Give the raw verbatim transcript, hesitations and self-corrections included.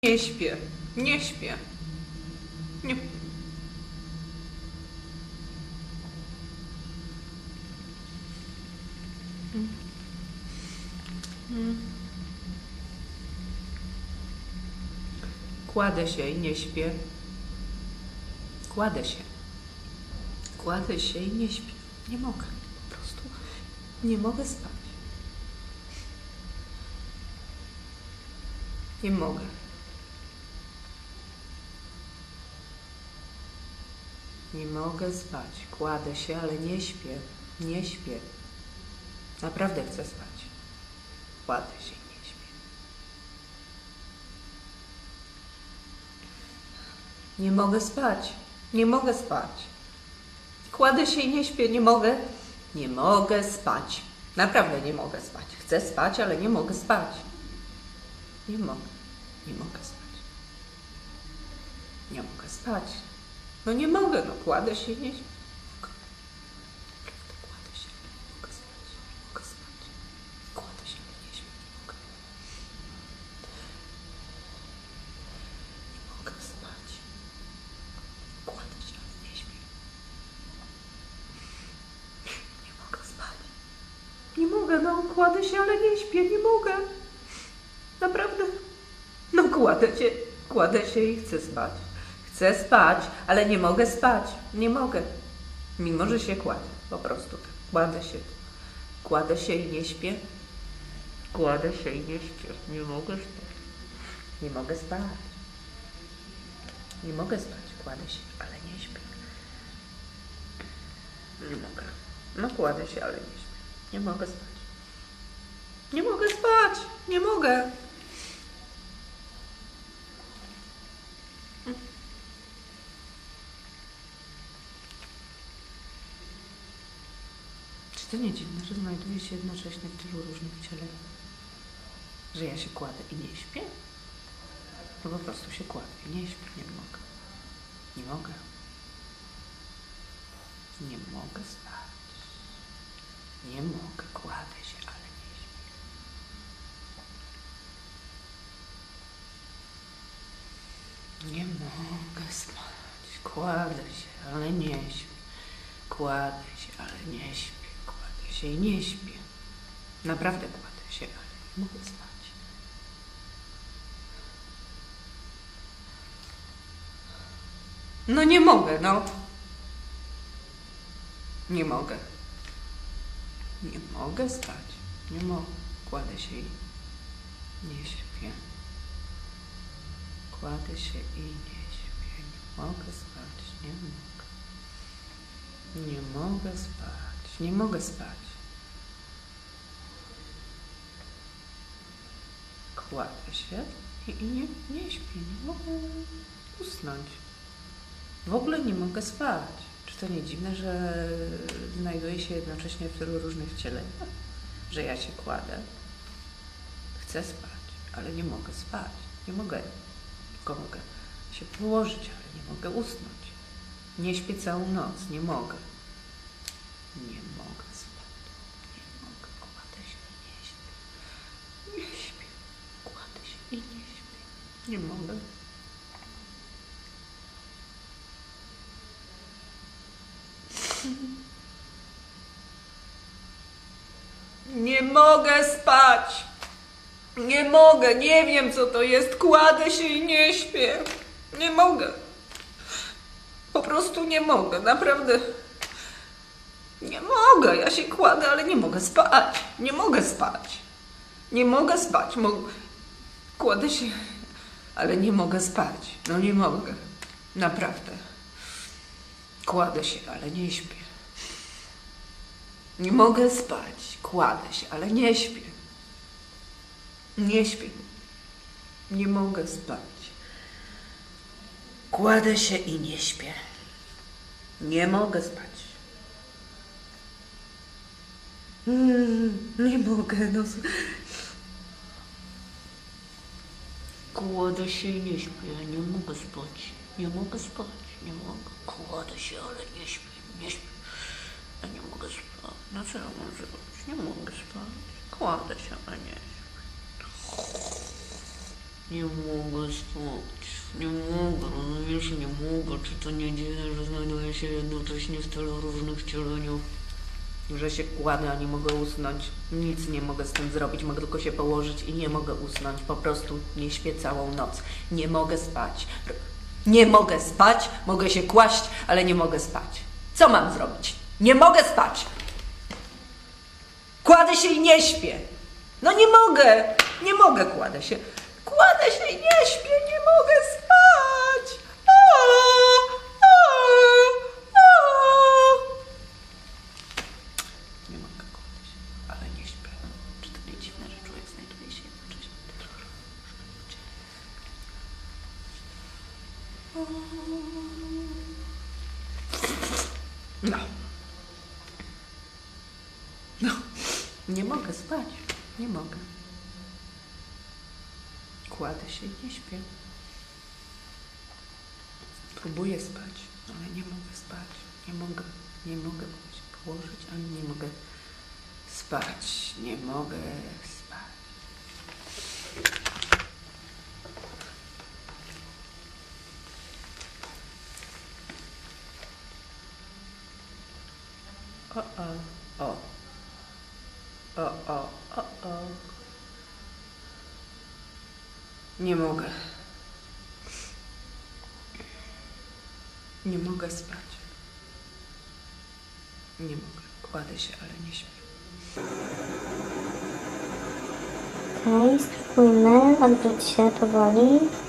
Nie śpię, nie śpię. Nie. Kładę się i nie śpię. Kładę się. Kładę się i nie śpię. Nie mogę. Po prostu nie mogę spać. Nie mogę. Nie mogę spać. Kładę się, ale nie śpię. Nie śpię. Naprawdę chcę spać. Kładę się i nie śpię. Nie mogę spać. Nie mogę spać. Kładę się i nie śpię. Nie mogę. Nie mogę spać. Naprawdę nie mogę spać. Chcę spać, ale nie mogę spać. Nie mogę. Nie mogę spać. Nie mogę spać. No nie mogę. No kładę się i nie śpię. Naprawdę kładę się. Nie mogę spać. Nie mogę spać. Kładę się, ale nie śpię. Nie mogę. Nie mogę spać. Kładę się, ale nie śpię. Nie mogę spać. Nie mogę, no kładę się, ale nie śpię. Nie mogę. Naprawdę. No kładę się. Kładę się i chcę spać. Chcę spać, ale nie mogę spać. Nie mogę. Mimo, że się kładę. Po prostu. Kładę się. Kładę się i nie śpię. Kładę się i nie śpię. Nie mogę spać. Nie mogę spać. Nie mogę spać. Kładę się, ale nie śpię. Nie mogę. No kładę się, ale nie śpię. Nie mogę spać. Nie mogę spać. Nie mogę. Czy to nie dziwne, że znajduję się jednocześnie w tylu różnych cielach? Że ja się kładę i nie śpię? No po prostu się kładę i nie śpię. Nie mogę. Nie mogę. Nie mogę spać. Nie mogę. Kładę się, ale nie śpię. Nie mogę spać. Kładę się, ale nie śpię. Kładę się, ale nie śpię. Kładę się i nie śpię. Naprawdę kładę się, ale nie mogę spać. No nie mogę, no. Nie mogę. Nie mogę spać. Nie mogę. Kładę się i nie śpię. Kładę się i nie śpię. Nie mogę spać. Nie mogę. Nie mogę spać. Nie mogę spać. Kładę się i, i nie, nie śpię. Nie mogę usnąć. W ogóle nie mogę spać. Czy to nie dziwne, że znajduję się jednocześnie w tylu różnych cielach? Że ja się kładę. Chcę spać, ale nie mogę spać. Nie mogę. Tylko mogę się położyć, ale nie mogę usnąć. Nie śpię całą noc. Nie mogę. Nie mogę spać. Nie mogę. Kładę się i nie śpię. Nie śpię. Kładę się i nie śpię. Nie mogę. Nie mogę spać. Nie mogę. Nie wiem, co to jest. Kładę się i nie śpię. Nie mogę. Po prostu nie mogę. Naprawdę. Nie mogę. Ja się kładę, ale nie mogę spać. Nie mogę spać. Nie mogę spać. Mo kładę się, ale nie mogę spać. No nie mogę. Naprawdę. Kładę się, ale nie śpię. Nie mogę spać. Kładę się, ale nie śpię. Nie śpię. Nie mogę spać. Kładę się i nie śpię. Nie mogę spać. Mm, nie mogę. No. Kładę się i nie śpię. Nie mogę spać. Nie mogę spać. Nie mogę. Kładę się, ale nie śpię. Nie śpię. Ja nie mogę spać. No co ja mam zrobić? Nie mogę spać. Kładę się, ale nie śpię. Nie mogę spać. Nie mogę, no już nie mogę. Czy to nie dziwne, że znajduję się jednocześnie w tylu różnych wcieleniach? Że się kładę, a nie mogę usnąć. Nic nie mogę z tym zrobić, mogę tylko się położyć i nie mogę usnąć. Po prostu nie śpię całą noc. Nie mogę spać. Nie mogę spać, mogę się kłaść, ale nie mogę spać. Co mam zrobić? Nie mogę spać! Kładę się i nie śpię. No nie mogę, nie mogę, kładę się. Kładę się i nie śpię, nie mogę spać. Aaaa, aaaa, aaaa. Nie mogę kłaść się, ale nie śpię. Czy to nie dziwne, że człowiek znajduje się jednocześnie w tylu różnych cielach? No. No. Nie mogę spać. Nie mogę. Kładę się i nie śpię. Próbuję spać, ale nie mogę spać. Nie mogę. Nie mogę się położyć, ani nie mogę spać. Nie mogę spać. O, o, o. O, o, o, o. Nie mogę. Nie mogę spać. Nie mogę. Kładę się, ale nie śpię. Okej, spróbujmy odwróć się powoli.